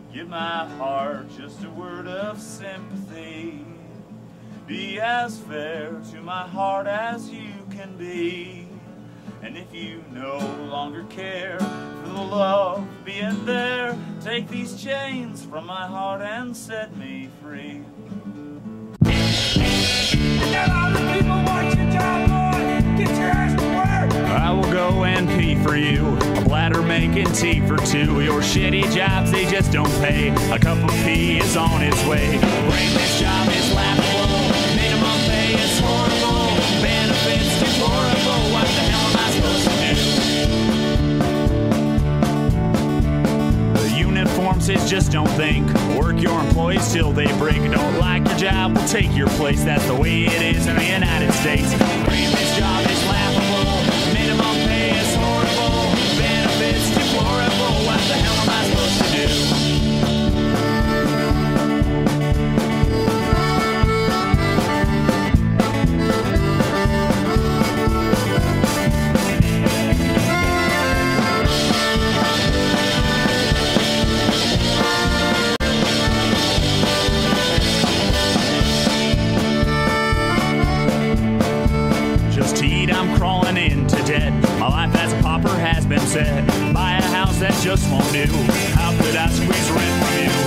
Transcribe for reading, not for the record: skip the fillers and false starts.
Give my heart just a word of sympathy. Be as fair to my heart as you can be. And if you no longer care for the love being there, take these chains from my heart and set me free. Get all the people want your job, boy. Get your ass to work. I will go and pee for you, a bladder making tea for two. Your shitty jobs, they just don't pay. A cup of pee is on its way. Brainless job is laughable. Minimum pay is horrible. Benefits deplorable. What the hell am I supposed to do? The uniform says just don't think. Work your employees till they break. Don't like your job, we'll take your place. That's the way it is in the United States. Brainless job is laughable. Minimum pay is horrible. Benefits deplorable. What the hell am I supposed to do? I'm crawling into debt. My life as a pauper has been set. Buy a house that just won't do. How could I squeeze rent from you?